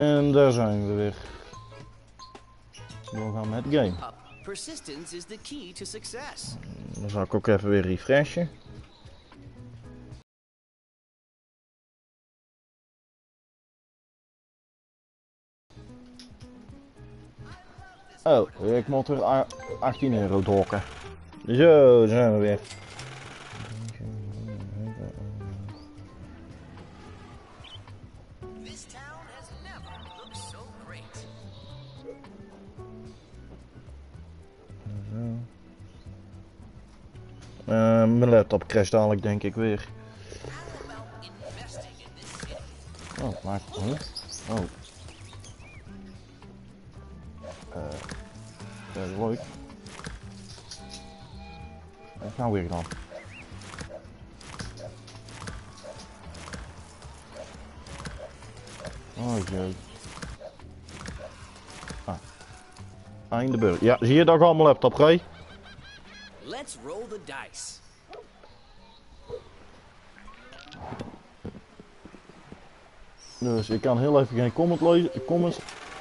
En daar zijn we weer. Doorgaan met het game. Persistence is the key to success. Dan zal ik ook even weer refreshen. Oh, ik moet er 18 euro dokken. Zo, daar zijn we weer. This town has never looked so great. Mijn laptop crasht dadelijk denk ik weer. Oh, maakt het niet. Oh. Dat is leuk. Wat nou weer dan? Oh jee. Ah. Einde beurt. Ja, zie je dat ik al mijn laptop rijd? Let's roll the dice. Dus ik kan heel even geen comment lezen, comments.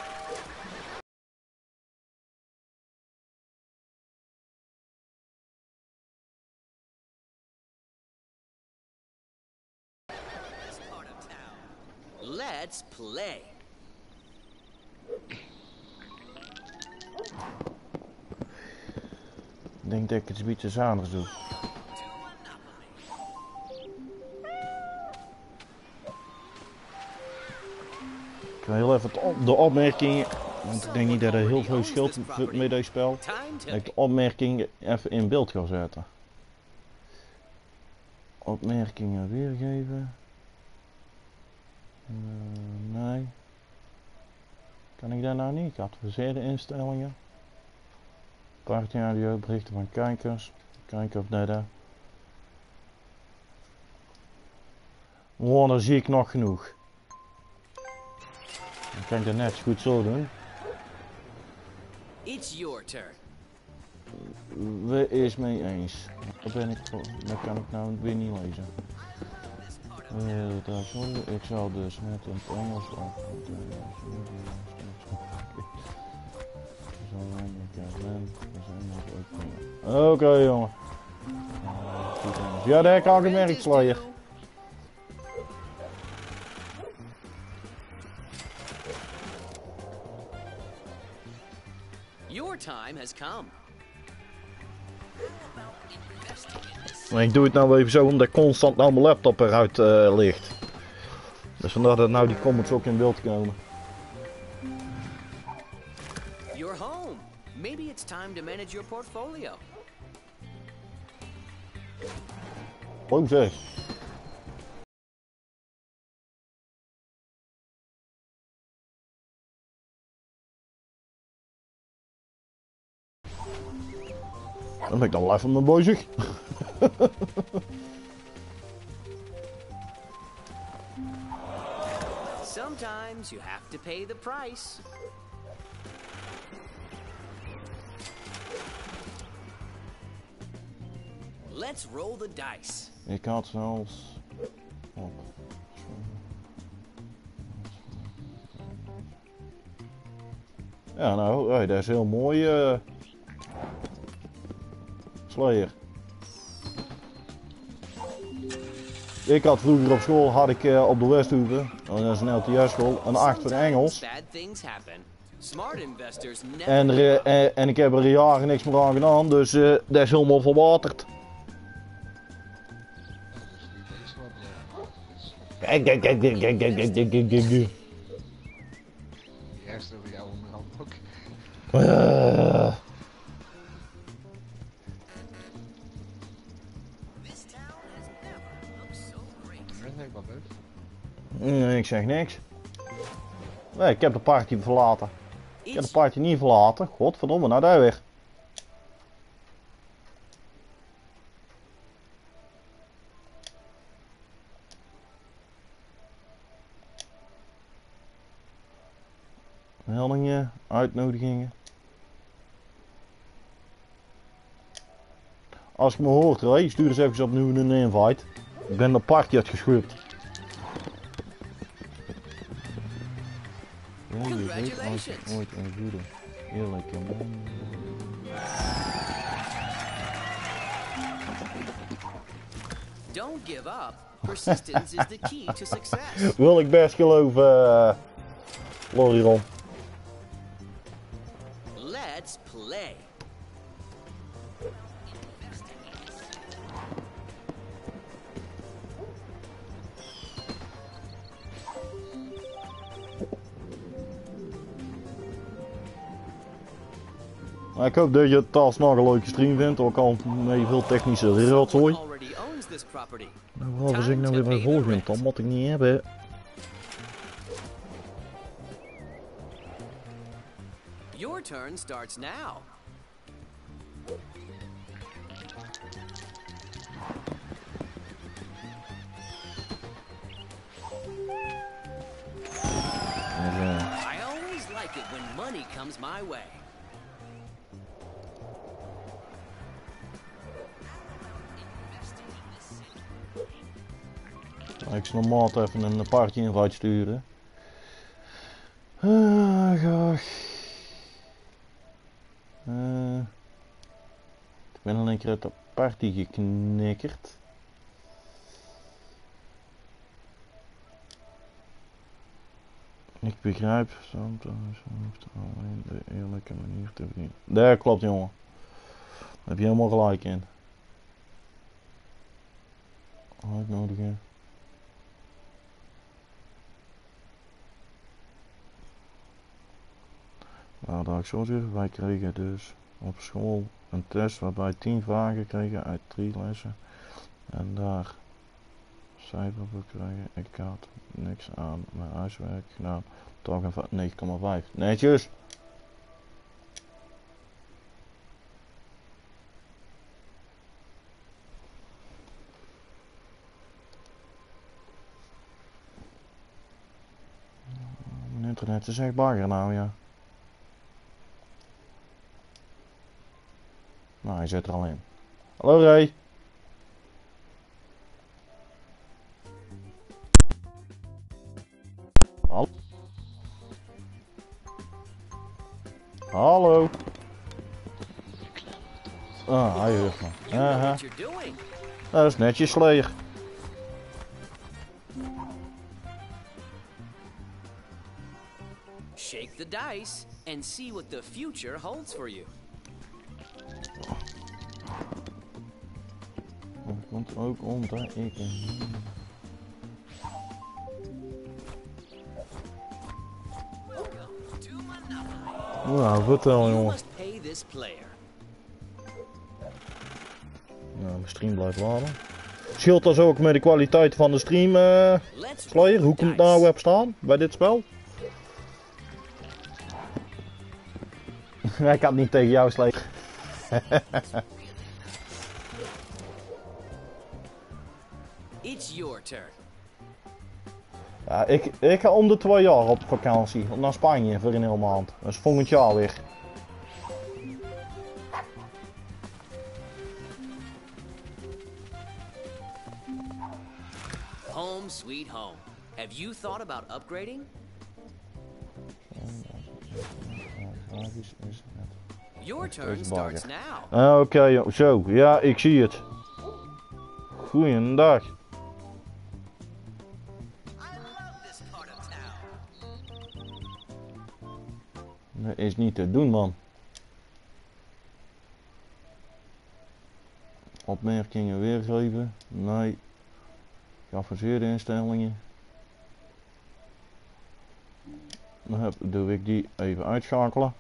Let's play. Ik denk dat ik het iets iets anders doe. Ik wil heel even de opmerkingen, want ik denk niet dat er heel veel scheelt met deze spel. Dat ik de opmerkingen even in beeld ga zetten. Opmerkingen weergeven. Nee. Kan ik dat nou niet? Ik had verzeerde instellingen. Party audio, berichten van kijkers. Kijken of dat daar. Oh, dan zie ik nog genoeg. Dan kan ik dat net goed zo doen. It's your turn. Wie is mee eens? Dat kan ik nou weer niet lezen. Ik zal dus net in het Engels of Oké, jongen. Ja, daar kan ik het merk Slayer. Your time has come. Maar ik doe het nou even zo omdat constant nou mijn laptop eruit ligt. Dus vandaar dat nou die comments ook in beeld komen. You're home. Maybe it's time to manage your portfolio. Oh zeg. Dan ben ik dan live van mijn bezig. Sometimes you have to pay the price. Let's roll the dice. Ik had zelfs... Oh. Ja nou, hey, dat is heel mooi. Slayer. Ik had vroeger op school, had ik op de Westhoeve, dat is een LTS-school, een 8 voor Engels. En ik heb er jaren niks meer aan gedaan, dus dat is helemaal verwaterd. Kijk. De eerste voor jou onder andere ook. Nee, ik zeg niks. Nee, ik heb de party verlaten. Ik heb de party niet verlaten. Godverdomme, nou daar weer. Meldingen, uitnodigingen. Als je me hoort, Ray, stuur eens even opnieuw een invite. Ik ben de party uitgeschuurd. Ja, je weet als je Congratulations. ooit een goede, eerlijke man. Don't give up. Persistence is the key to success. Wil ik best geloven, Loriron. Let's play. Maar ik hoop dat je het alsnog een leuke stream vindt, ook al met veel technische rotzooi. Already owns this property. Nou, waarom was ik nou weer bij volgend? Dat moet ik niet hebben. Your turn starts now. I always like it when money comes my way. Ik zal normaal even een partje invite sturen. Goh. Ik ben al een keer uit de party geknikkerd. Ik begrijp sometimes hoeft alleen de eerlijke manier te verdienen. Dat klopt, jongen. Daar heb je helemaal gelijk in. Uitnodigen. Nou, dat ik zo zeggen, wij kregen dus op school een test waarbij 10 vragen kregen uit 3 lessen. En daar cijfer voor krijgen. Ik had niks aan mijn huiswerk gedaan. Toch een 9,5. Netjes! Mijn internet is echt bagger nou, ja. Nou, hij zit er al in. Hallo Ray! Hallo? Hallo? Ah, hij hoort me. You know Aha. what you're doing. Dat is netjes, Slayer. Shake the dice and see what the future holds for you. Dat komt ook omdat ik... Nou, vertel You jongen. must pay this player. Nou, mijn stream blijft laden. Scheelt dat ook met de kwaliteit van de stream, Let's Slayer? roll Hoe the komt het nou dice. op staan bij dit spel? Ik had niet tegen jou, Slayer. It's your turn. Ja, ik ga om de 2 jaar op vakantie naar Spanje voor een hele maand. Dat is volgend jaar weer. Home sweet home. Have you thought about upgrading? Your turn Deze starts bagger. now. Oké, zo. Ja, ik zie het. Goeiedag. I love this part of town. Dat is niet te doen, man. Opmerkingen weergeven? Nee. Geavanceerde instellingen. Dan doe ik die even uitschakelen.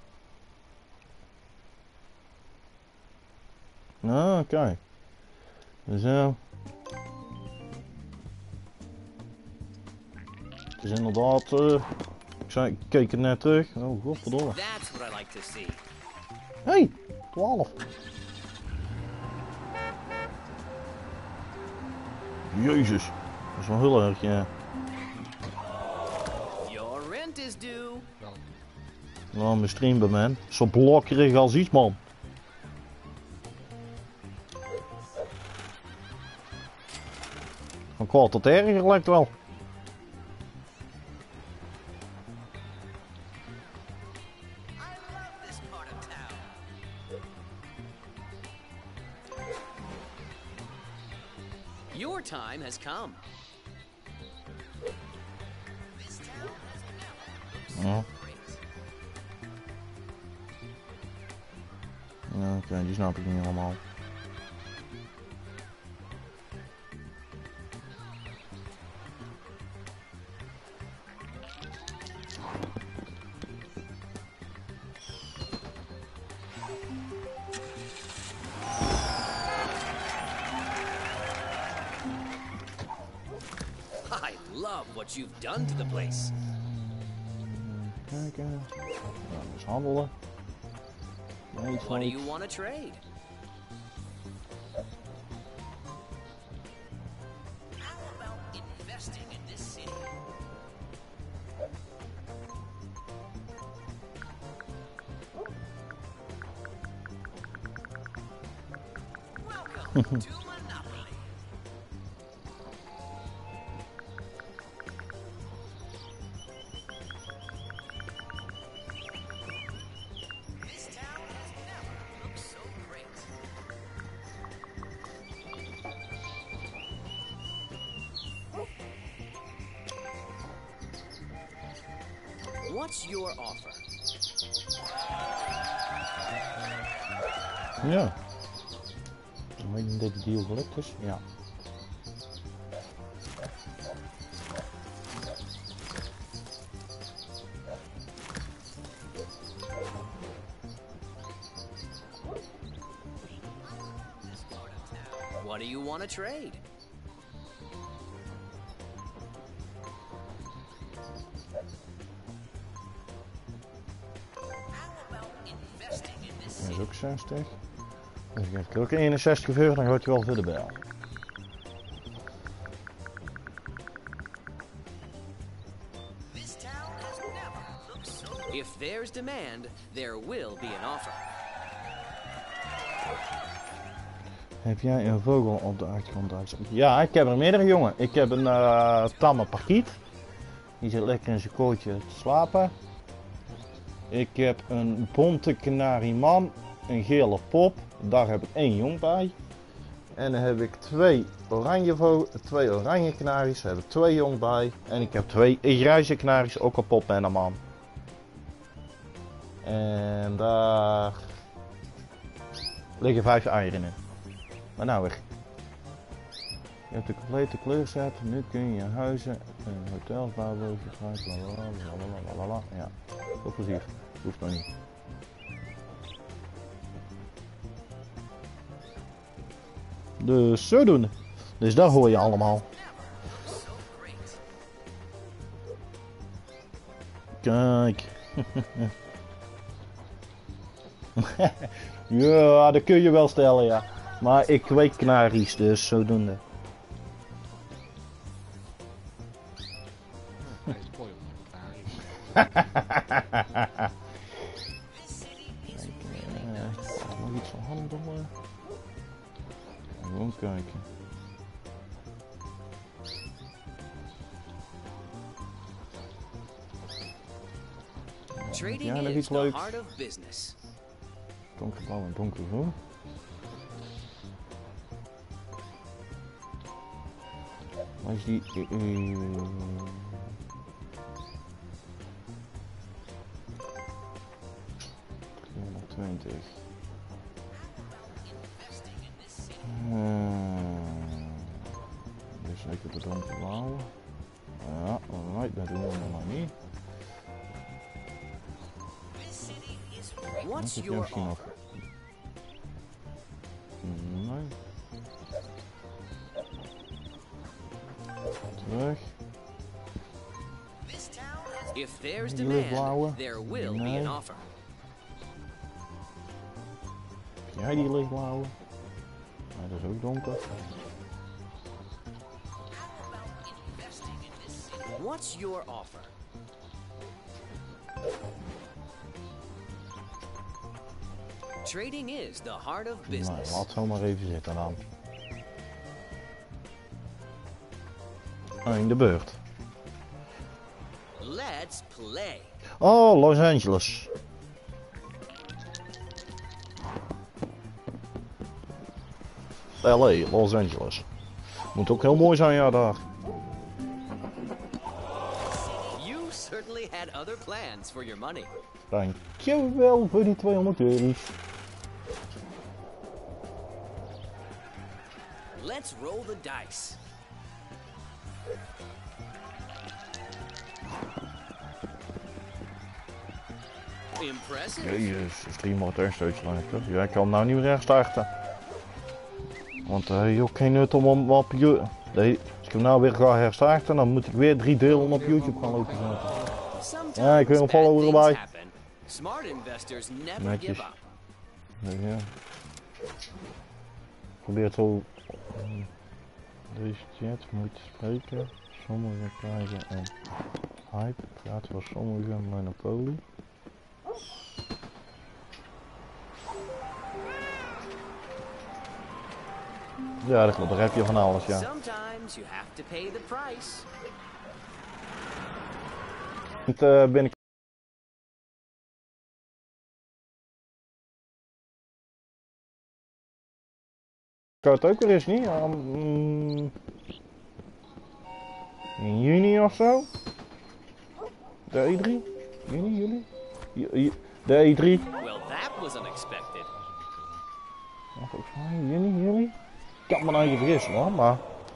Ah, oké. Zo. Het is inderdaad... ik keek het net terug. Oh, godverdomme. That's what I like to see. Hey, 12. Jezus. Dat is wel heel erg, ja. Your rent is due. Wel, Nou, mijn stream bij man. Zo blokkerig als iets, man. Van kwaad tot erger lijkt wel. Your time has come. Ja. Ja, oké, die snap ik niet helemaal. I love what you've done to the place. Kijken. Nou, dus handelen. Nee, What do you want to trade? How about investing in this city? Welcome to Monopoly. This town has never looked so great. What's your offer? Ja. Dan weet ik dat die deal gelukt is. Ja. What do you want to trade? How about investing in this Dat is city? ook 60. Dus ik heb ook 61 uur, dan gaat hij wel voor de bel. This town has never looked so. If there's demand, there will be an offer. Heb jij een vogel op de achtergrond uitstaan? Ja, ik heb er meerdere, jongen. Ik heb een tamme parkiet. Die zit lekker in zijn kootje te slapen. Ik heb een bonte kanarieman, een gele pop. Daar heb ik 1 jong bij. En dan heb ik 2 oranje kanaries. Daar heb ik 2 jong bij. En ik heb 2 grijze kanaries, ook een pop en een man. En daar liggen 5 eieren in. Maar nou weer. Je hebt de complete kleurset. Nu kun je huizen en hotels bouwen. Blablabla. Ja, veel plezier. Hoeft nog niet. Dus zo doen. Dus dat hoor je allemaal. Kijk. Ja, dat kun je wel stellen, ja. Maar ik kweek kanaries, dus zodoende. Hij is mooi op elkaar. Nog iets van handelen. Gewoon kijken. Trading Ja, nog is iets the leuks. heart of business. Donkerblauw en donkergroen. Waar is die? 320. Dus zeker de donkerblauwe. Ja, alright, dat doen we nog niet. What's Heb je your misschien nog? offer? Nee. Terug. This town has. If there's Die demand, lichtblauwe? there will be Nee. an offer. Heb jij die lichtblauwe? Nee, dat is ook donker. What's your offer? Trading is the heart of Nou, business. laat zo maar even zitten dan. In de beurt. Let's play. Oh, Los Angeles. LA, Los Angeles. Moet ook heel mooi zijn, ja, daar. You certainly had other plans for your money. Dankjewel voor die 200 euro's. Let's roll the dice. Impressive. Jezus, de stream wordt echt steeds lekker. Ja, ik kan nou niet meer herstarten. Want hij heeft ook geen nut om hem op YouTube. Nee, als ik hem nou weer ga herstarten, dan moet ik weer 3 delen op YouTube gaan lopen zetten. Ja, ik wil een follower erbij. Smart investors never Netjes. give up. Ja. Probeer zo deze chat moet spreken. Sommigen krijgen een hype. Gaat voor sommigen Monopoly. Ja, dat klopt. Daar heb je van alles, ja. Sometimes you have to pay the price. Binnen. Kan het ook weer eens niet? In juni of zo? De E3? Juni, juli? De E3? Well, that was unexpected. Ja, volgens mij juni, juli? Ik kan me nou even vergissen hoor, maar...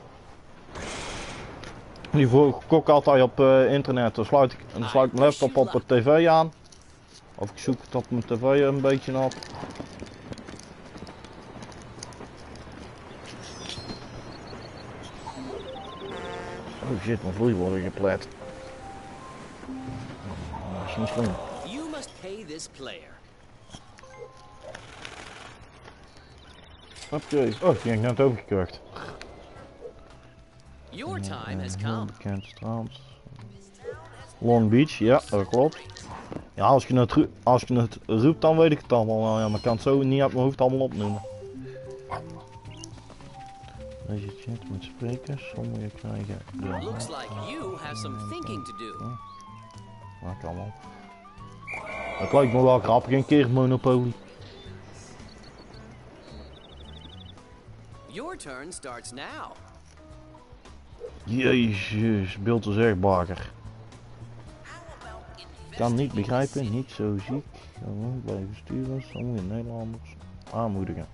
Die kok altijd op internet, dan sluit ik mijn laptop op de tv aan. Of ik zoek het op mijn tv een beetje op. Oh shit, mijn vloei wordt geplet. Dat is niet slim. You must pay this player. Oké. Oh, die heb ik net overgekocht. Your time has come. Bekend strand. Long Beach, ja, dat klopt. Ja, als je het roept, dan weet ik het allemaal wel. Ja, maar ik kan het zo niet uit mijn hoofd allemaal opnoemen. Deze chat met sprekers, sommigen krijgen de... Looks like you have some thinking to do. Maak allemaal. Dat lijkt me wel grappig, een keer Monopoly. Your turn starts now. Jezus, beeld is echt bakker. Kan niet begrijpen, niet zo ziek. Gewoon blijven sturen, sommige Nederlanders aanmoedigen.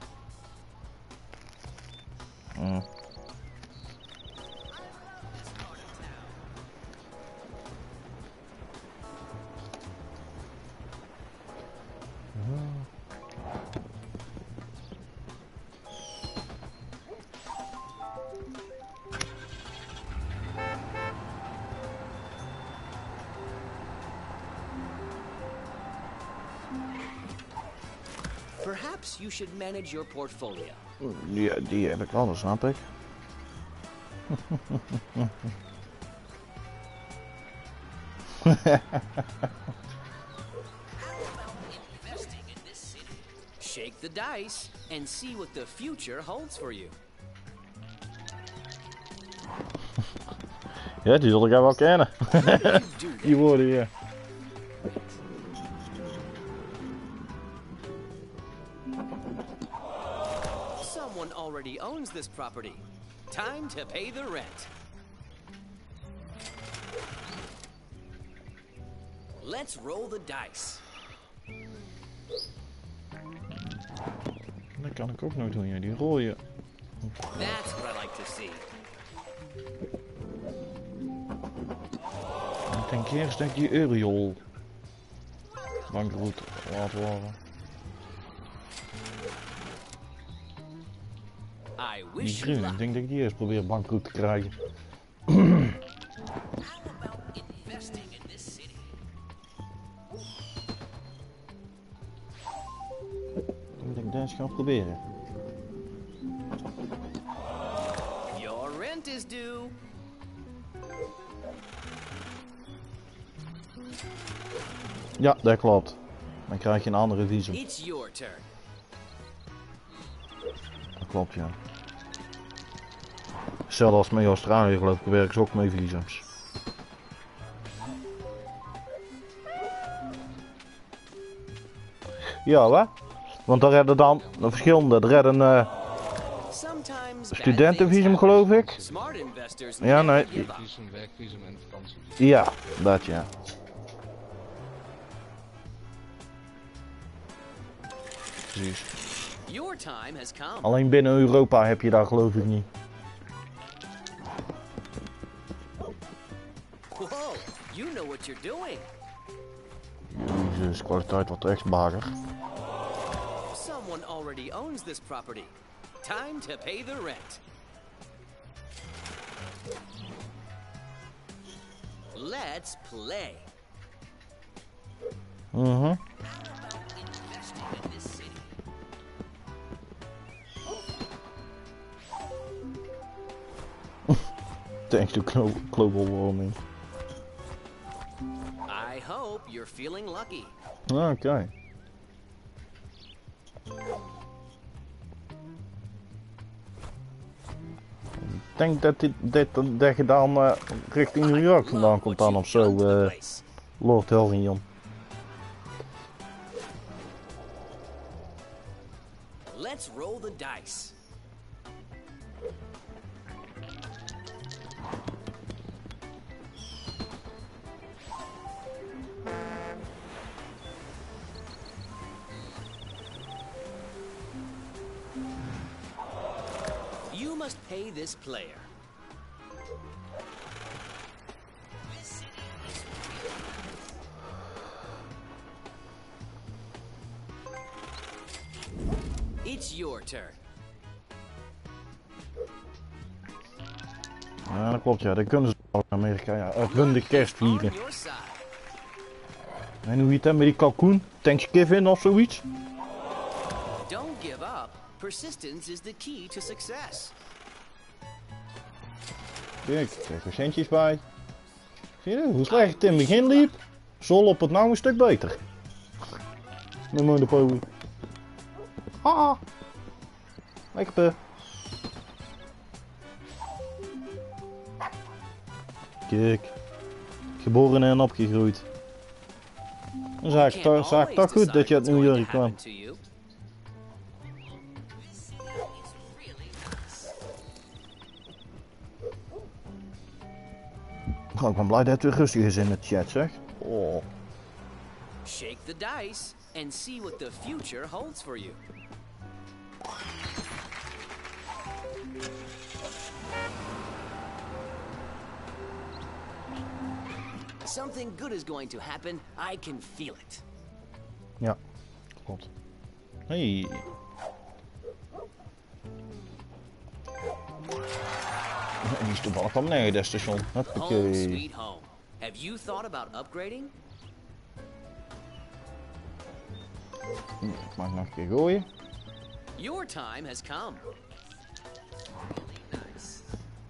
Perhaps you should manage your portfolio. Die heb ik wel, dat snap ik. Shake the dice and see what the future holds for you. Ja, die zul ik wel kennen. Die woorden, ja. Someone already owns this property. Time to pay the rent. Let's roll the dice. Dat kan ik ook nooit doen, ja, die rooien. That's what I like to see. Ik denk eerst dat ik die Uriol bankroet laat worden. I Die wish you groen, luck. ik denk dat ik die eerst probeer bankroet te krijgen. Investing in this city. Ik denk dat ik ga proberen. Your rent is due. Ja, dat klopt. Dan krijg je een andere visum. It's your turn. Dat klopt, ja. Hetzelfde als met Australië, geloof ik, werken ze ook mee visums. Ja, hè? Want daar redden dan de verschillende. Er redden studentenvisum geloof ik. Smart investors Ja, nee. never give up. Visum, werkvisum en vakantievisum. Ja, dat ja. Precies. Your time has come. Alleen binnen Europa heb je daar geloof ik niet. Whoa, you know what you're doing. Jezus, kwaliteit wat echt bager. Someone already owns this property. Time to pay the rent. Let's play. Mhm. Investing in this city. Thanks to global warming. I hope you're feeling lucky. Oké. Ik denk dat je dan richting New York vandaan komt dan of zo, Lord Helrion. Let's roll the dice. You must pay this player. It's your turn. Ja, dat klopt ja, dat kunnen ze in Amerika, ja. Uitbundig kerst vieren. On your side. En hoe heet dat met die kalkoen? Thanksgiving of zoiets? Don't give up. Persistence is the key to success. Kijk, ik krijg er centjes bij. Zie je hoe slecht het in het begin liep? Zo loopt het nou een stuk beter. Met Monopoly. Ah! Lekker pe. Kijk. Geboren en opgegroeid. Dan zag ik toch goed dat je uit New York kwam. Oh, ik ben blij dat het weer rustig is in de chat, zeg. Oh. Shake the dice and see what the future holds for you. Something good is going to happen. I can feel it. Ja, klopt. Hey. En die is toevallig kwam nee, dat station. Home Hoppakee. sweet home. Have you thought about upgrading? Mag ik nog een keer gooien? Your time has come. Really nice.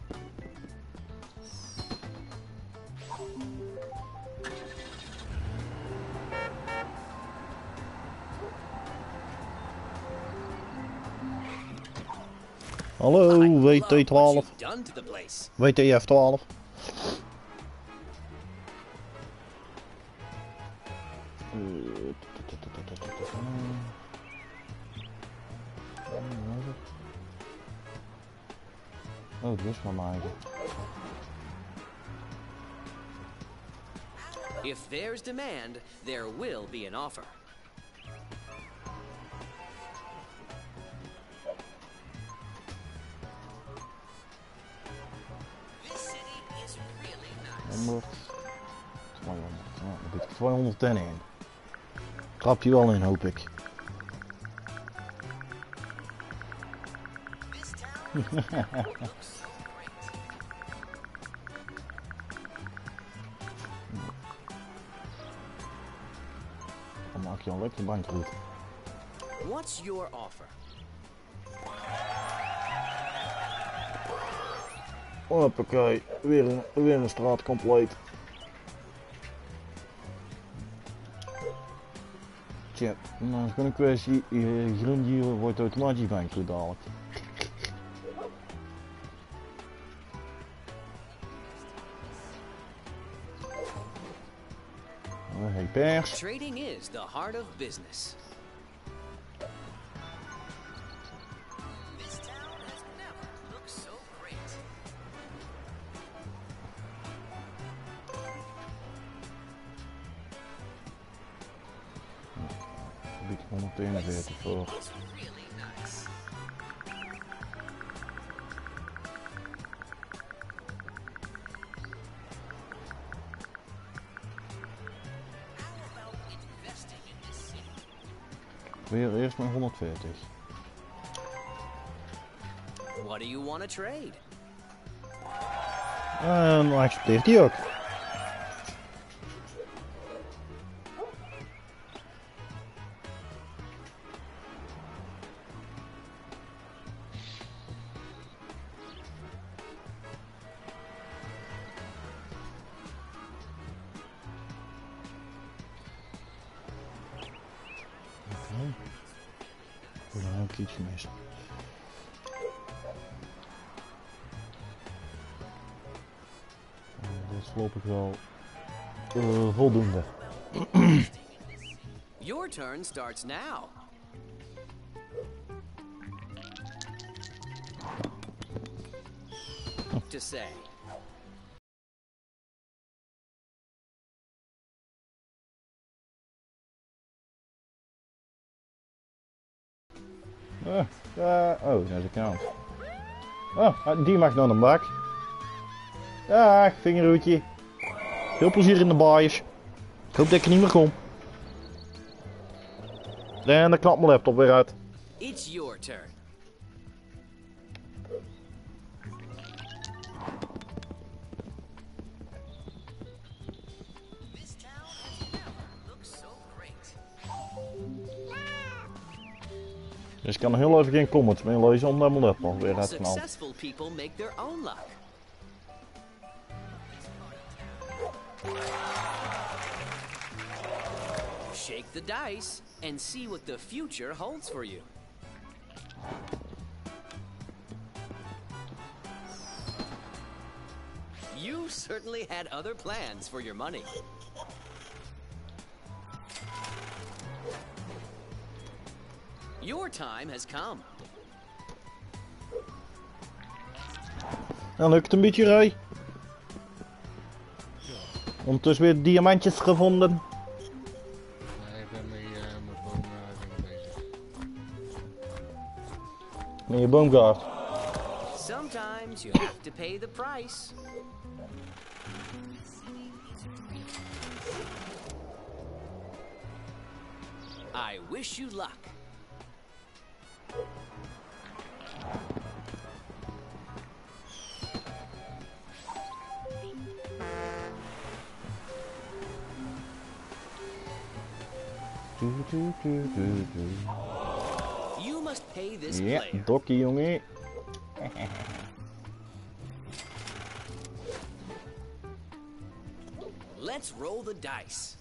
Hallo, I love what WT12. you've done to the place. WTF12. Oh, dit is van mij. If there's demand, there will be an offer. This city is really nice. 100. 200. Nou, dan moet ik 210 in. Trap je wel in, hoop ik. This town looks great. Dan maak je een lekker bankroute. What's your offer? Hoppakee, weer een straat compleet. Tja, nou is gewoon een kwestie. Groendier wordt automatisch bankroet dadelijk. Hey pers. Trading is the heart of business. This town has never bied ik 141 voor. Weer eerst maar 140. What do you want to trade? En dan accepteert hij ook. Ik heb een kietje gemist. Dat is voorlopig wel voldoende. Your turn starts now. To say. Oh, naar de kant. Oh, die mag naar de bak. Dag, vingerhoedje. Veel plezier in de baaiers. Ik hoop dat ik er niet meer kom. En dan knapt mijn laptop weer uit. It's your turn. This town has never looked so great. Dus ik kan nog heel even geen comments meer lezen omdat mijn laptop weer uitknalt. Successful people make their own luck. Shake the dice and see what the future holds for you. You certainly had other plans for your money. Your time has come. Dan lukt het een beetje rij. Ondertussen weer diamantjes gevonden. Nee, ik ben met boomdingen bezig. Met je boomgaard. Sometimes you have to pay the price. I wish you luck. You must pay this Ja, player. dokkie jongen. Let's roll the dice.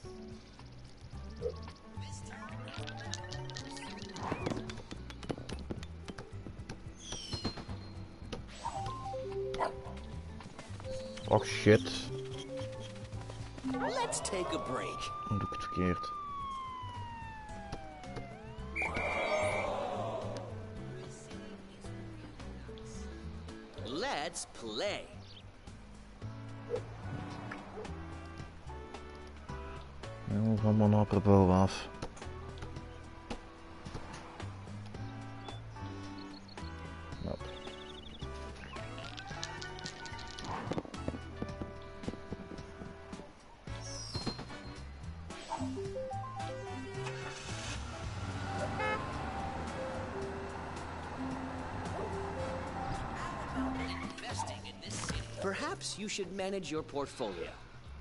Och shit. Let's take a break. Dan doe ik het verkeerd. Let's play. Ja, van mijn apropos af. Nou. Investing in this city. Perhaps you should manage your portfolio.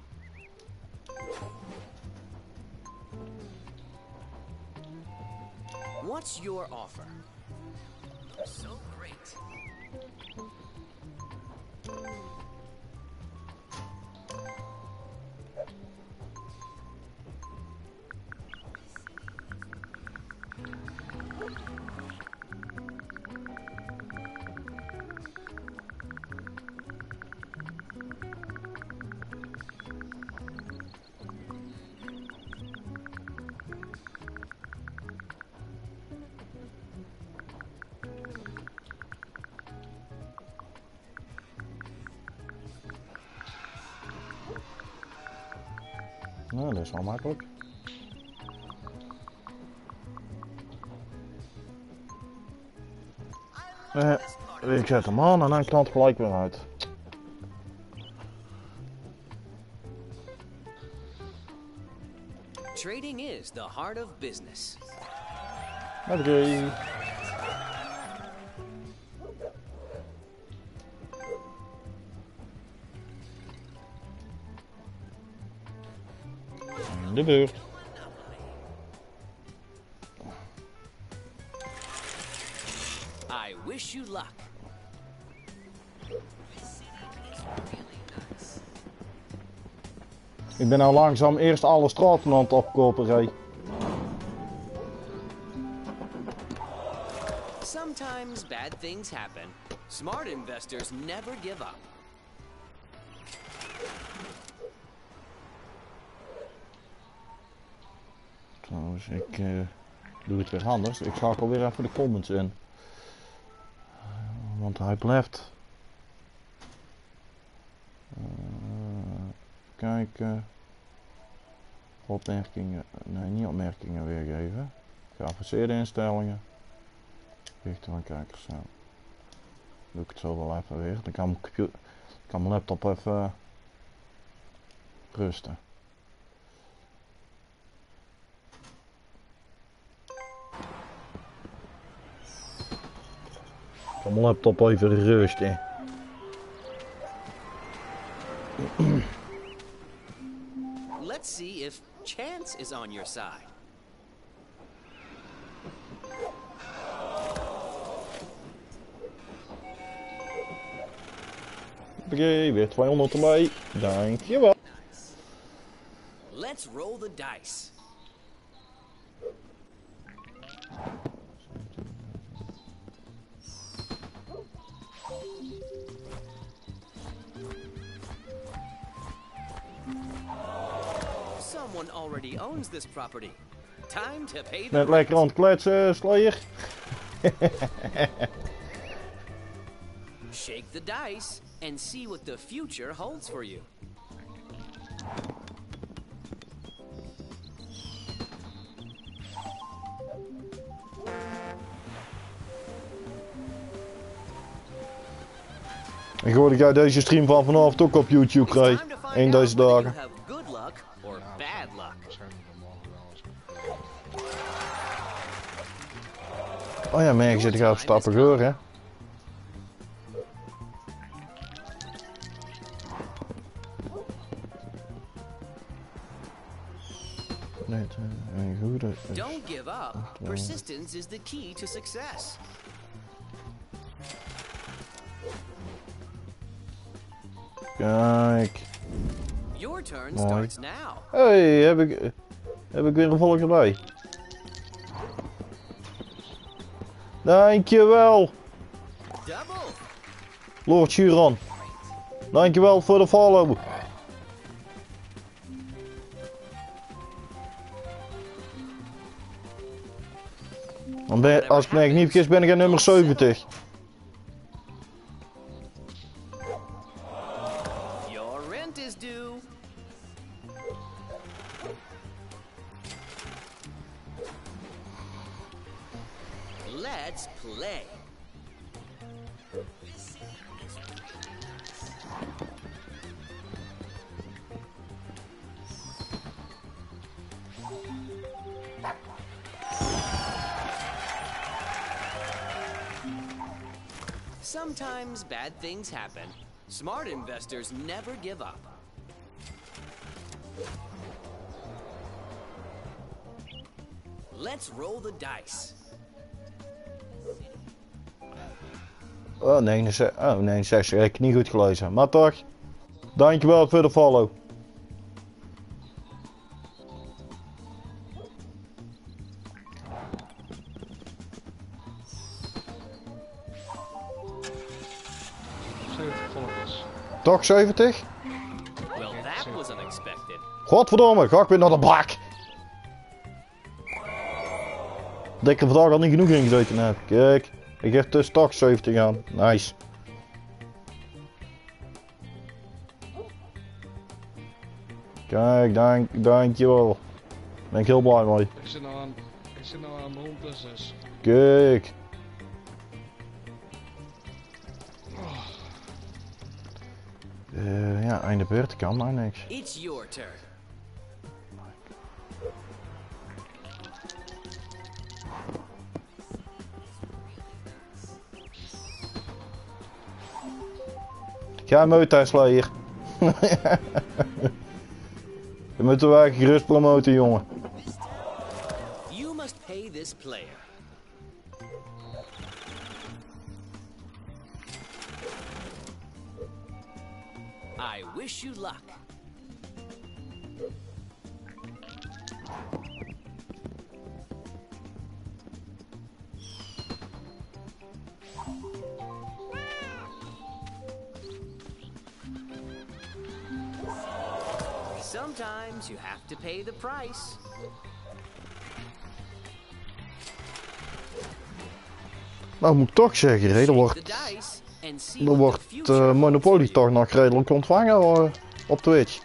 What's your offer? So great. Nou, dat is wel makkelijk. Ik zet hem aan en dan knalt het gelijk weer uit. Trading is the heart of business. Oké. De beurt. I wish you luck. Ik ben nou langzaam eerst alle straten aan het opkopen, Ray. Sometimes bad things happen. Smart investors never give up. Trouwens, ik doe het weer anders. Ik schakel weer even de comments in. Want hij blijft. Kijken. Opmerkingen. Nee, niet opmerkingen weergeven. Geavanceerde instellingen. Richten van kijkers. Zo. Doe ik het zo wel even weer. Dan kan mijn laptop even rusten. Ik kan mijn laptop even rusten. Let's see if chance is on your side. Oké, weer 200 erbij. Dankjewel. Let's roll the dice. Someone already owns this property. Time to pay the Net lekker aan het kletsen, Slayer. Shake the dice and see what the future holds for you. Ik hoor dat jij deze stream van vanavond ook op YouTube krijgt. Eén deze dagen. Good luck or bad luck. Waarschijnlijk dan morgen wel eens. Oh ja, merk je, gaat stappen geur, hè? Nee, een goede. Don't give up. Persistence is the key to success. Kijk. Your turn Mooi. starts now. Hey, heb ik weer een volk erbij. Dankjewel, Double. Lord Chiron. Dankjewel voor de follow. Dan ben, als ik me echt niet vergis, ben ik aan nummer 70. Your rent is due. Let's play. Sometimes bad things happen. Smart investors never give up. Let's roll the dice. Oh, 69. Oh, 69. Ik heb niet goed gelezen. Maar toch. Dankjewel voor de follow. Toch 70? Well, that was unexpected. Godverdomme, ga ik weer naar de bak. Dat ik er vandaag al niet genoeg in gezeten heb. Kijk, ik heb dus toch 70 aan. Nice. Kijk, dankjewel. Ben ik heel blij mee. Ik zit nou aan mijn 106. Kijk. Ja, einde beurt kan maar niks. It's your turn. Ga hem uit, Slayer. Je moet wel gerust promoten, jongen. You must pay this player. I wish you luck. Sometimes you have to pay the price. Nou, moet ik toch zeggen, hè, The er dice and see wordt what the future holds Monopoly for you. toch nog redelijk ontvangen op Twitch.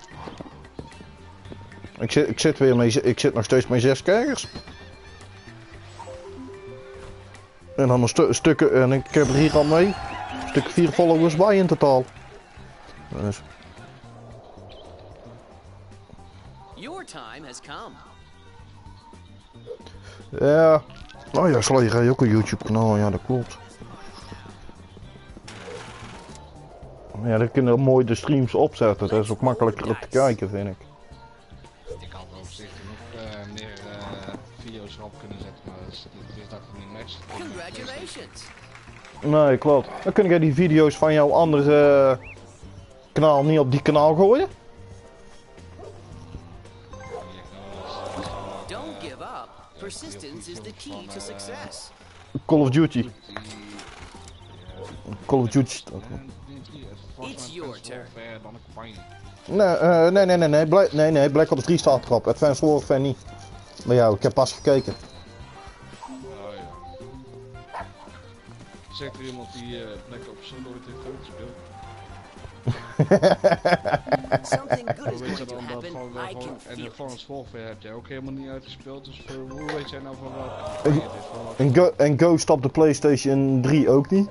Ik zit nog steeds met 6 kijkers. En dan stukken, en ik heb er hier al mee, een stuk 4 followers bij in totaal. Dus, Your time has come. ja. Oh ja, Slayer heeft ook een YouTube kanaal, ja dat klopt. Ja, daar kunnen we mooi de streams opzetten, dat is ook makkelijker op te kijken, vind ik. Ik had er op zich nog meer video's erop kunnen zetten, maar het is dat het niet matcht. Congratulations. Nee, klopt. Dan kun jij die video's van jouw andere kanaal niet op die kanaal gooien? Don't give up. Persistence is the key to success. Call of Duty. Call of Duty. It's your turn. Dan een campagne. Nee, Black Ops 3 staat erop. Advanced Warfare niet. Maar ja, ik heb pas gekeken. Oh ja. Zegt er iemand die Black Ops nooit heeft uitgespeeld? Something good Hoe is weet je going to dan dat happen. I can en feel de it. Advanced Warfare heb jij ook helemaal niet uitgespeeld, dus hoe weet jij nou van welke campagne het is? En Ghost op de PlayStation 3 ook niet.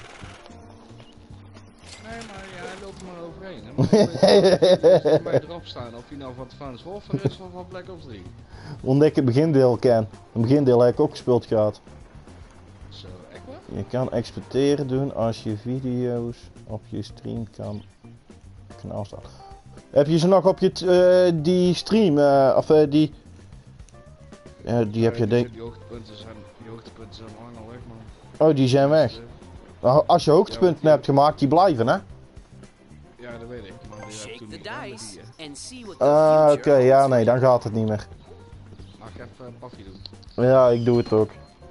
Nee, maar ja, hij loopt er maar overheen. Hè? Maar hoe weet je erop staan of hij nou van Advanced Warfare is of van Black Ops 3? Ontdek het begindeel ken. Het begindeel heb ik ook gespeeld gehad. Zo, echt waar? Je kan exporteren doen als je video's op je stream kanaal staan. Heb je ze nog op je die stream? Die heb je denk. Die hoogtepunten zijn lang al weg, man. Oh, die zijn weg. Nou, als je hoogtepunten hebt gemaakt, die blijven, hè? Ja, dat weet ik. Maar die heb ik Shake toen the niet gedaan met dice die, and see what the Ah, future oké, ja, holds nee, for dan gaat het niet meer. Mag ik even een pakje doen? Ja, ik doe het ook.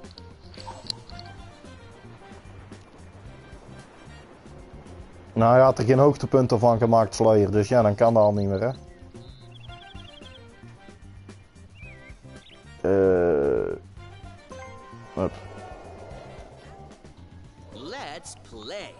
Nou, hij had er geen hoogtepunten van gemaakt, Slayer, dus ja, dan kan dat al niet meer, hè? Hup. you. Let's play.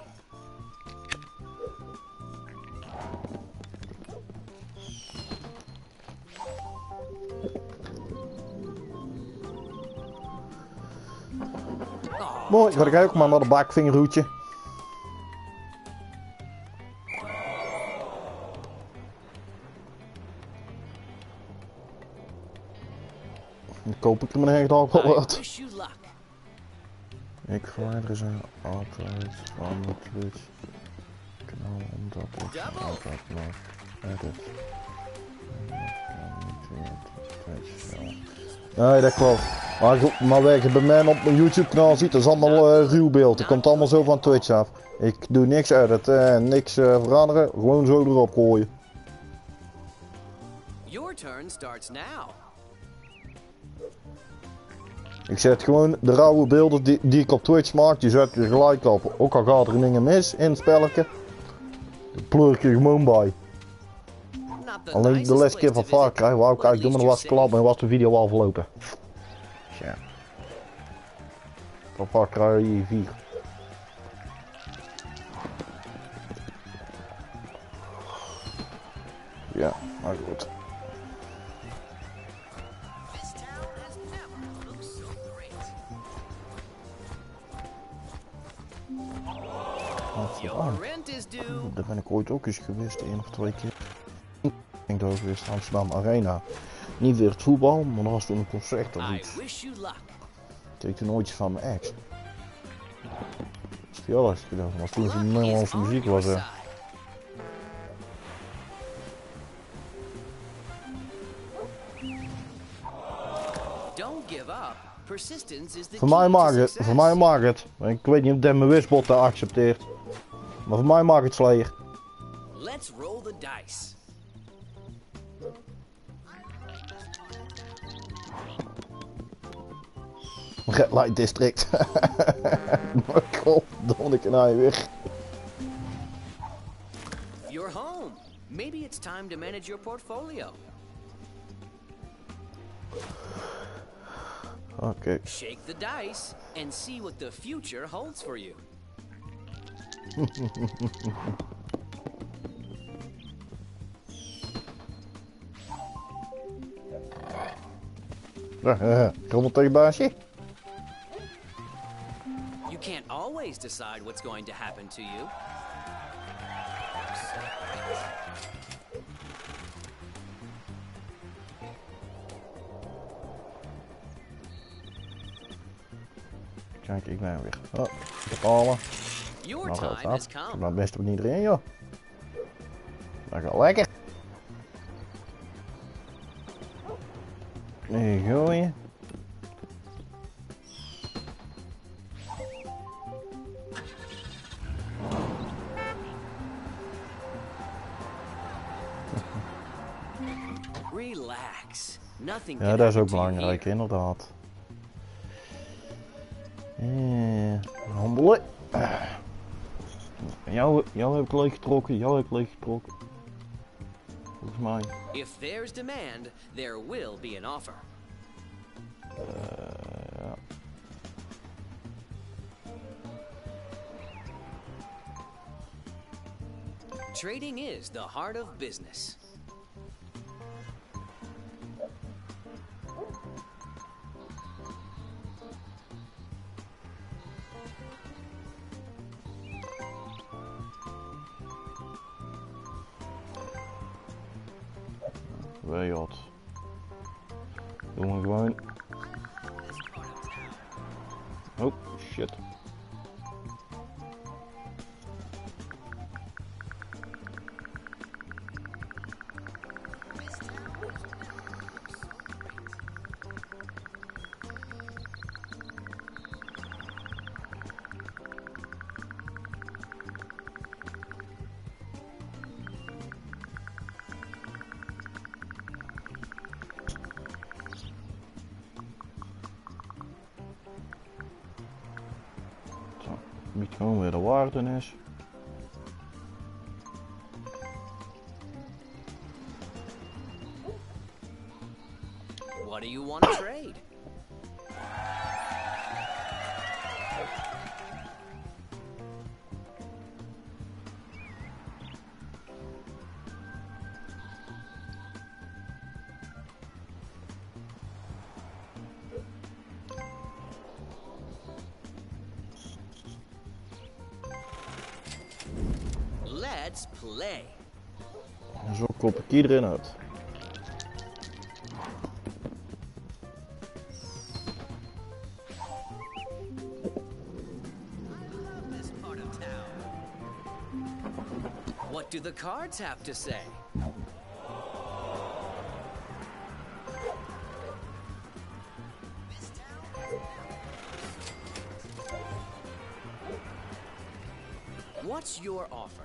Mooi, ga ik ook maar naar de bakvingerhoedje. Dan koop ik er mijn echt al wel I wat. wish you luck. Ik verwijder ze altijd van de Twitch kanaal omdat ik Double. altijd nog edit. Nee, dat klopt. Maar wat je bij mij op mijn YouTube kanaal ziet, dat is allemaal ruw beeld. Het komt allemaal zo van Twitch af. Ik doe niks editen, niks veranderen, gewoon zo erop gooien. Your turn starts now. Ik zet gewoon de rauwe beelden die ik op Twitch maak, die zet je gelijk op. Ook al gaat er dingen mis in het spelletje, die pleur ik er gewoon bij. Not the Alleen de nicest laatste keer van place to Far visit, Cry, wou but at ik doen, maar dan least was het klap you're en was de video al verlopen. Ja. Van Far Cry 4. Ja, maar goed. This town has never looked so great. Your rent is due. Daar ben ik ooit ook eens geweest, 1 of 2 keer. Ik ben daar geweest, Amsterdam Arena. Niet weer het voetbal, maar dat was toen een concert of I iets. wish you luck. Kreeg toen ooit iets van mijn ex. Dat is veel gedaan, maar toen het Nederlandse muziek was. Don't give up. Persistence is the Voor mij key to mag het, success. voor mij mag het. Ik weet niet of dat mijn wisbot dat accepteert. Maar voor mij mag het Slayer. Let's roll the dice. Red Light District. Maar god, Donneke nou weer. You're home. Maybe it's time to manage your portfolio. Oké. Shake the dice and see what the future holds for you. Kom op tegen baasje. You can't always decide what's going to happen to you. Kijk, ik ben weer. Oh, betalen. Your Nou gaat time has dat. come. Maar best op iedereen, joh. Dat gaat lekker. Nee, gooien. Relax. Nothing Ja, can dat is ook happen to you belangrijk, here. inderdaad. Handelen. Jou heb ik leeggetrokken, jou heb ik leeggetrokken. Volgens mij. If there's demand, there will be an offer. Ja. Trading is the heart of business. Weijot. Doen we gewoon. Oh, shit. Biedt gewoon weer de waarde is. What do you want to trade? Let's play. En zo kop ik iedereen uit. This part of town. What do the cards have to say? What's your offer?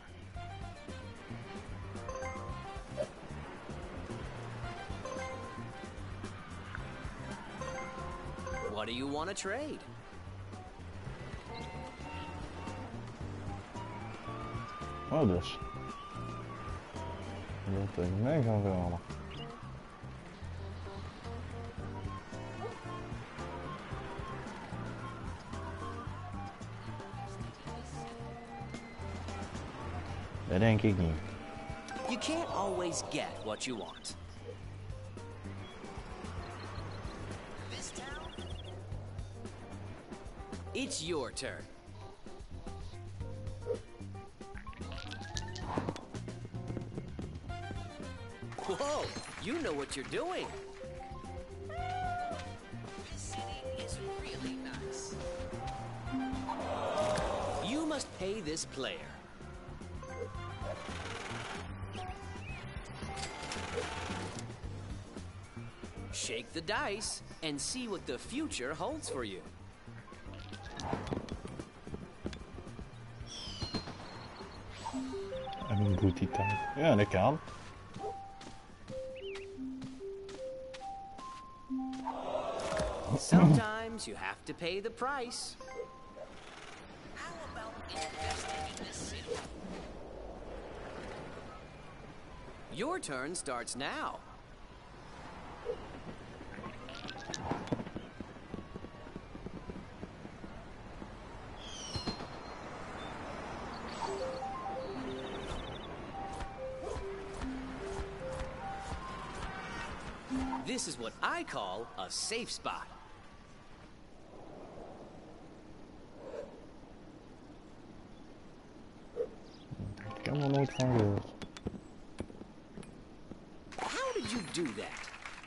What do you want to trade? Oh, dus. Je wilt tegen mij gaan ruilen. Dat denk ik niet. You can't always get what you want. This town? It's your turn. You know what you're doing. This city is really nice. You must pay this player. Shake the dice and see what the future holds for you. En hoe doet die tijd? Ja, dat kan. Sometimes you have to pay the price. How about investing in this city? Your turn starts now. This is what I call a safe spot. Ik heb er nog nooit van gehoord. How did you do that?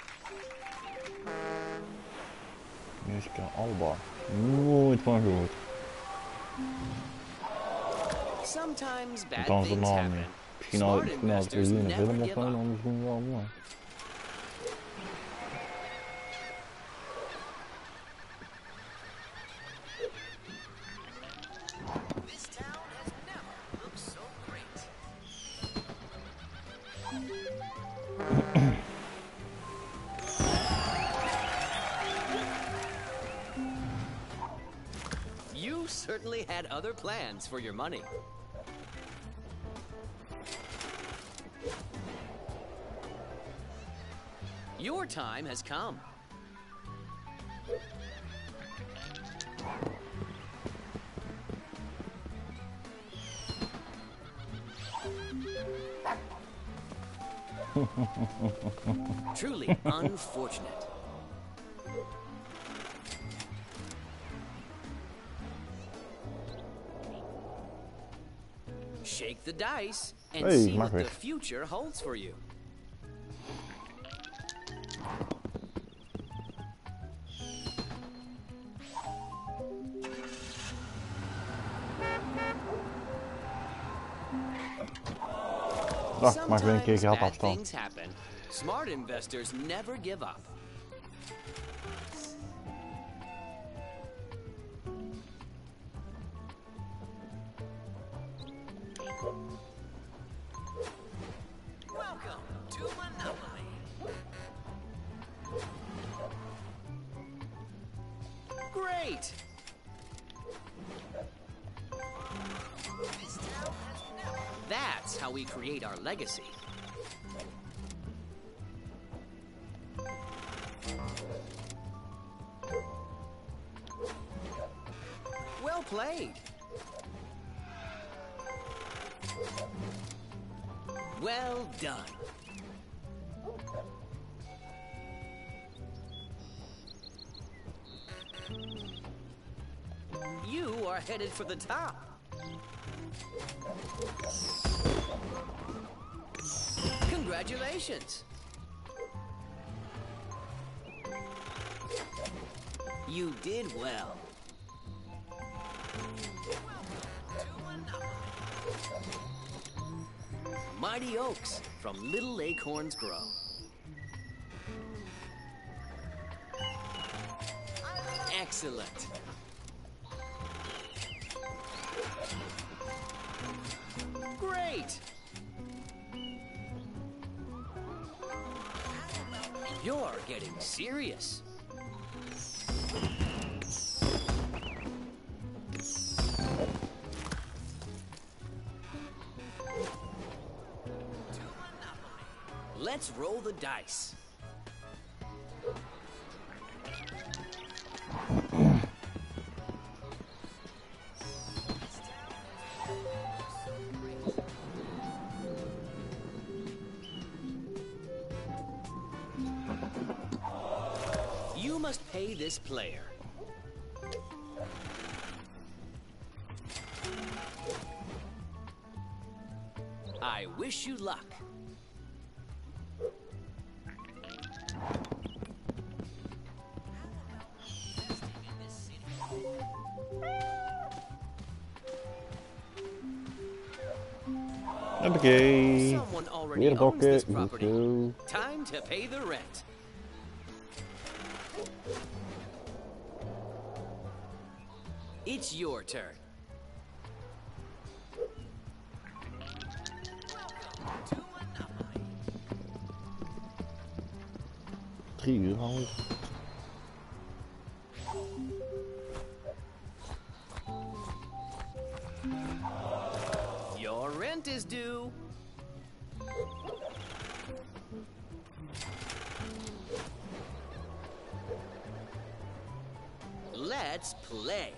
Jessica Alba. Nooit van gehoord. Sometimes bad Althans de things naam happen. niet. Misschien had ik Investors gezien in een never film of give zo, up. dan misschien wel mooi. This town has never looked so great. You certainly had other plans for your money. Your time has come. Truly unfortunate. Shake the dice and Hey, see mag what the weg. future holds for you. Dacht, mag weer een keer Sometimes geld bad afstaan. things happen. Smart investors never give up. Welcome to Monopoly. Great! This town has never. That's how we create our legacy. Well played. Well done. You are headed for the top. Congratulations. You did well. Mighty oaks from little acorns grow. Excellent. Great. You're getting serious. Let's roll the dice. You must pay this player. I wish you luck. Hoppakee. Someone already Weer owns this bakken. property. Zo. Time to pay the rent. It's your turn. 3 uur al. Your rent is due. Let's play.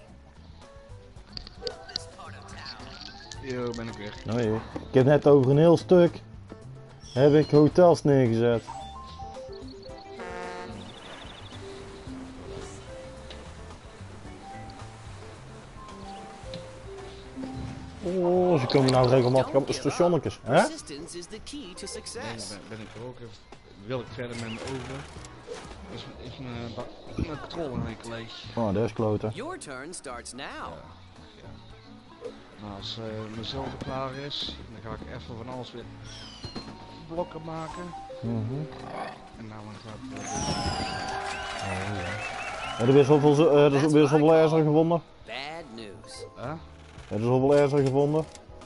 This part of town. Yo, ben ik weer. Nou ja, ik heb net over een heel stuk heb ik hotels neergezet. Oh, ze komen nou regelmatig op de stationnetjes, hè? Persistence is the key to Nee, success. dan ben ik er ook even. Wil ik verder met mijn oven. Is mijn controle een week leeg. Oh, dat is kloten. Your turn starts now. Ja. Nou, als mijn zilver klaar is, dan ga ik even van alles weer blokken maken. En nou gaat Heb je weer zoveel ijzer gevonden? Bad news. Heb je zoveel ijzer gevonden?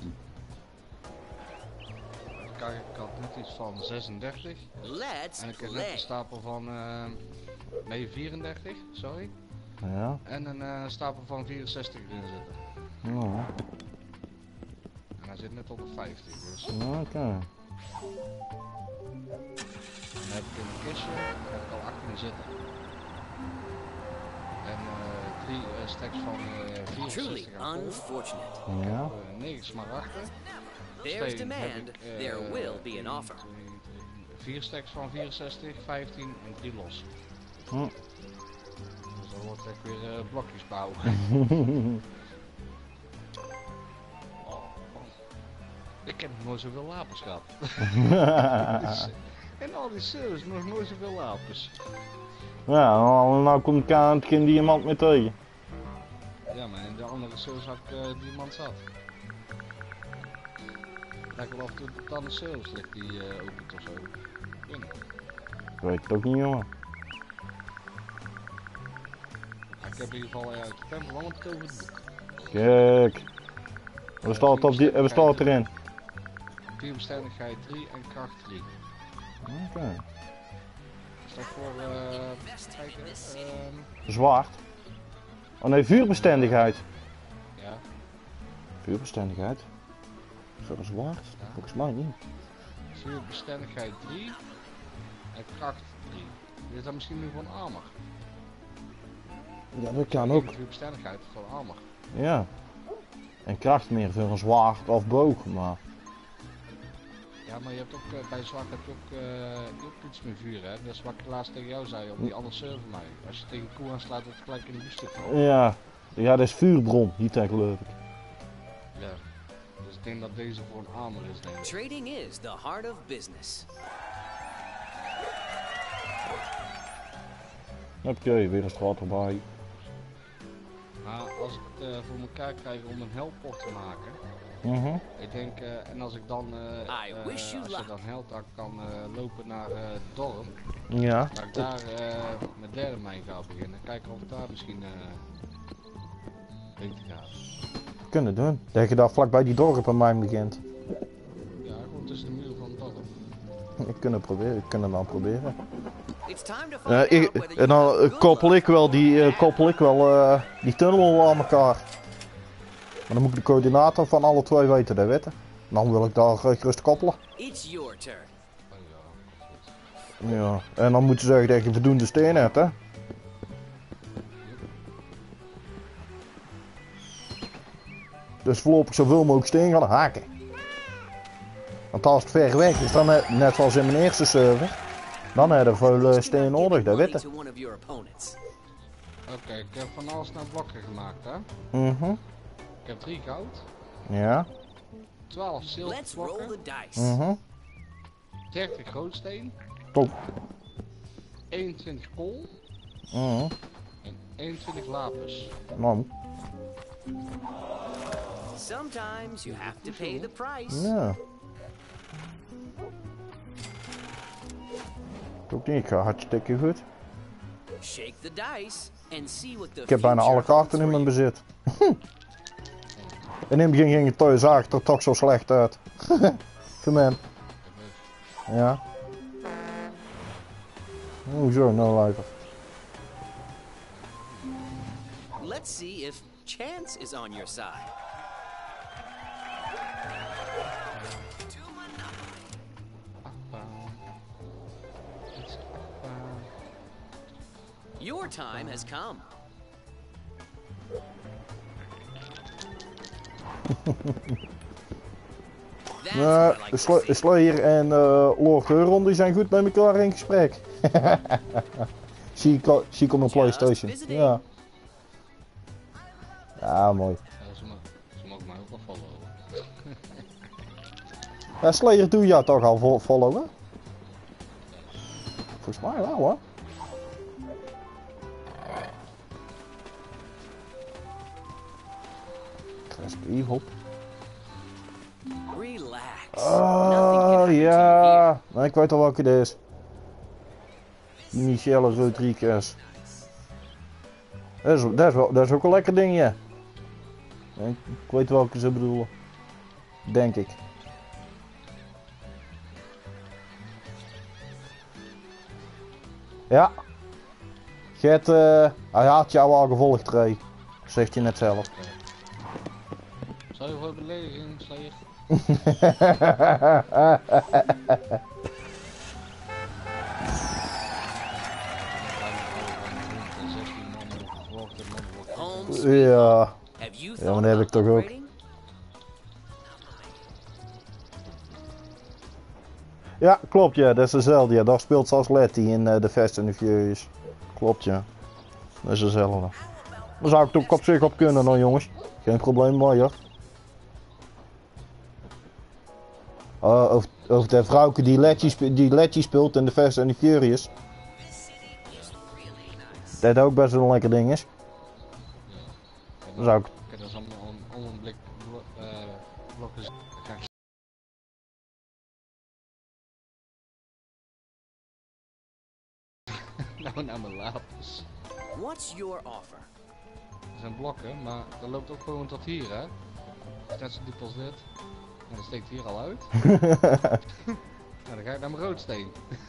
Kijk, ik had net iets van 36. Let's En ik heb net play. een stapel van nee, 34, sorry. Ja. En een stapel van 64 erin zitten. Oh, En hij zit net op de 50, dus. oké. Dan heb ik in een kistje, daar heb ik al 18 zitten. En 3 stacks van Truly 64 aan kool. unfortunate. Ja. 9 smaragden. There's Steen heb demand, ik, there will be an offer. 4 stacks van 64, 15 en 3 los. Hm. Dus dan wordt echt weer blokjes bouwen. Ik heb nog nooit zoveel wapens gehad. En al die servers nog nooit zoveel wapens. Ja, nou komt ik aan het geen diamant meer tegen. Ja, maar in de andere servers had ik diamant zat. Lijkt wel of het dan een servers ligt die opent of zo. Ik weet niet. Ik weet het ook niet, jongen. Maar ik heb in ieder geval uit de tempel wel het over het boek. Kijk. Wat staat erin? Vierbestendigheid 3 en kracht 3. Oké. Is dat voor kijken? Zwaard. Oh nee, vuurbestendigheid. Ja. Vuurbestendigheid? Is dat een zwaard? Ja. Volgens mij niet. Vuurbestendigheid 3 en kracht 3. Is dat misschien nu van armor? Ja, dat kan ook. Vuurbestendigheid van armor. Ja. En kracht meer voor een zwaard of boog, maar... Ja, maar je hebt ook bij zwak heb je ook iets met vuur, hè? Dat is wat ik laatst tegen jou zei op die andere server mij. Als je tegen een koe aanslaat, dat het gelijk in de woestijn valt. Ja. Ja, dat is vuurbron, hier tegen geloof ik. Ja. Dus ik denk dat deze voor een armor is, denk ik. Trading is the heart of business. Oké, weer een straat erbij. Maar als ik het voor elkaar krijg om een helport te maken, ik denk, en als ik dan, als je dan held dan kan lopen naar het dorp, Ja. dat ik daar mijn derde mijn ga beginnen. Kijken of het daar misschien beter gaat. Kunnen doen. Dat je daar vlakbij die dorp aan mij begint. Ja, gewoon tussen de muren van het dorp. Ik kunnen proberen, ik kan het dan proberen. It's time to find out whether you En dan have good koppel luck. ik wel die tunnel aan elkaar. Maar dan moet ik de coördinaten van alle twee weten, dat weten. Dan wil ik daar gerust koppelen. It's your turn. Oh ja, goed. Ja. En dan moet je zeggen dat je voldoende steen hebt, hè. Dus voorlopig zoveel mogelijk steen gaan haken. Want als het ver weg is, dan net zoals in mijn eerste server, dan heb je veel steen nodig, dat weten. To one of your opponents. Oké, ik heb van alles naar blokken gemaakt, hè. Ik heb 3 goud, Ja. 12 Let's roll zilverblokken, the dice. 30 grootsteen, Top. 21 kool en 21 lapis. Nou, Sometimes you have to pay the price. ja. ook niet, ik ga hartstikke goed. Shake the dice and see what the Ik heb bijna alle kaarten in mijn bezit. In het begin ging het zaak er toch zo slecht uit. Come ja. Hoezo, no lifer. Let's see if chance is on your side. Your time has come. De Slayer en Lord Huron die zijn goed met elkaar in gesprek. zie ik op mijn PlayStation. Ja. Ja, mooi. Ze mogen mij ook wel followen. Ja, Slayer doe je toch al followen? Volgens mij wel hoor. Evil. Relax. Oh ja, nou, ik weet al welke het is. Michelle Rodriguez. Dat is ook een lekker dingje. Ik weet welke ze bedoelen. Denk ik. Ja. Hij had jou al gevolgd, Ray. Zegt je net zelf. Zou je voor belediging, Slayer? Ja. Ja, maar dat heb ik toch ook. Ja, klopt ja, dat is dezelfde. Ja. Daar speelt zelfs Letty in The Fast and the Furious. Klopt ja. Dat is dezelfde. Daar zou ik toch op zich op kunnen nou jongens. Geen probleem mooi hoor. Over de vrouwke die Letty speelt in The Fast and the Furious. Dat ook best wel een lekker ding is. Dan zou ik... Kijk, dat is allemaal een blik blokken. Nou naar mijn lapis. What's your offer? Dat zijn blokken, maar dat loopt ook gewoon tot hier hè. Net zo diep als dit. En dat steekt hier al uit. Nou, dan ga ik naar mijn roodsteen.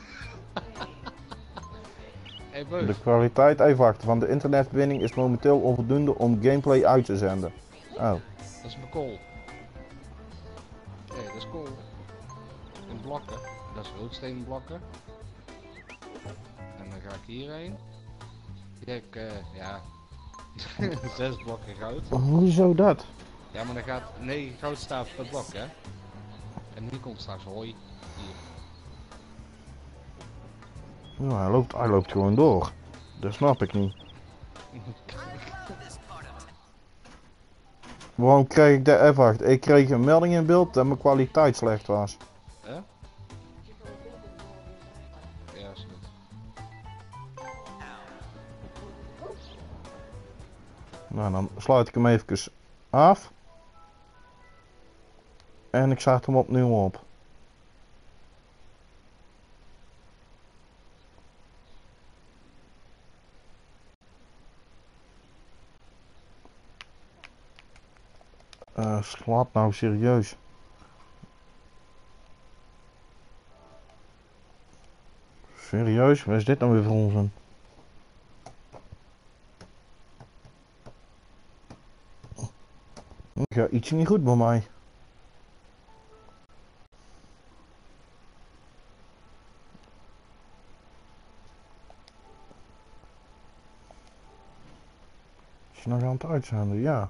Hey, de kwaliteit, even wachten, van de internetverbinding is momenteel onvoldoende om gameplay uit te zenden. Oh. Dat is mijn kool. Nee, dat is kool. In blokken. Dat is roodsteenblokken. En dan ga ik hierheen. Kijk, ja. 6 blokken goud. Hoezo dat? Ja, maar dan gaat 9 goudstaven per blok, hè. En hier komt straks hooi. Hier. Ja, hij loopt gewoon door. Dat snap ik niet. Waarom kreeg ik dat even wacht? Ik kreeg een melding in beeld dat mijn kwaliteit slecht was. Hè? Ja, is goed. Nou, dan sluit ik hem even af. En ik zet hem opnieuw op. Slaap nou serieus. Serieus? Wat is dit nou weer voor onzin? Ja, iets niet goed bij mij. Is je nog aan het uitzenden? Ja.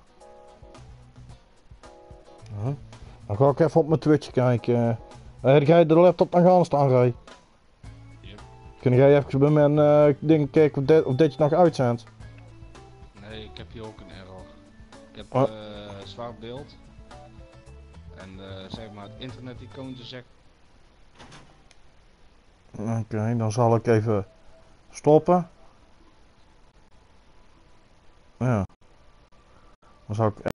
Dan ga ik even op mijn Twitch kijken. Ga je de laptop nog aan staan, Ray? Yep. Kun jij even bij mijn ding kijken of dit je nog uitzendt? Nee, ik heb hier ook een error. Ik heb zwart beeld. En zeg maar het internet icoon te zeggen. Oké, dan zal ik even stoppen. Ja. Dan zal ik